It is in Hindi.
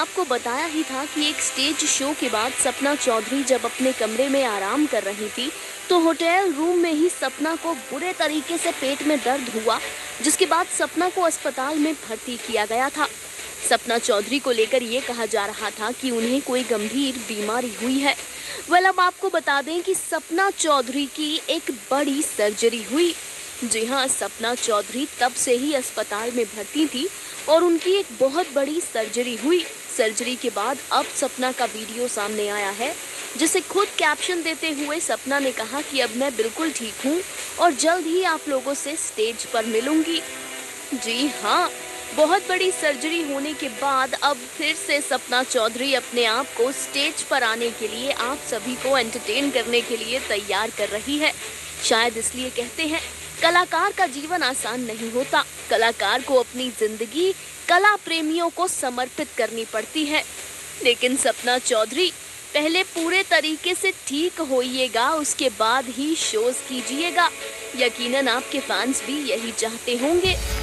आपको बताया ही था कि एक स्टेज शो के बाद सपना चौधरी जब अपने कमरे में आराम कर रही थी तो होटल रूम में ही सपना को बुरे तरीके से पेट में दर्द हुआ, जिसके बाद सपना को अस्पताल में भर्ती किया गया था। सपना चौधरी को लेकर ये कहा जा रहा था कि उन्हें कोई गंभीर बीमारी हुई है। अब आपको बता दें कि सपना चौधरी की एक बड़ी सर्जरी हुई। जी हाँ, सपना चौधरी तब से ही अस्पताल में भर्ती थी और उनकी एक बहुत बड़ी सर्जरी हुई। सर्जरी के बाद अब सपना का वीडियो सामने आया है, जिसे खुद कैप्शन देते हुए सपना ने कहा कि अब मैं बिल्कुल ठीक हूँ और जल्द ही आप लोगों से स्टेज पर मिलूंगी। जी हाँ, बहुत बड़ी सर्जरी होने के बाद अब फिर से सपना चौधरी अपने आप को स्टेज पर आने के लिए, आप सभी को एंटरटेन करने के लिए तैयार कर रही है। शायद इसलिए कहते हैं, कलाकार का जीवन आसान नहीं होता। कलाकार को अपनी जिंदगी कला प्रेमियों को समर्पित करनी पड़ती है। लेकिन सपना चौधरी पहले पूरे तरीके से ठीक होइएगा, उसके बाद ही शोज कीजिएगा। यकीनन आपके फैंस भी यही चाहते होंगे।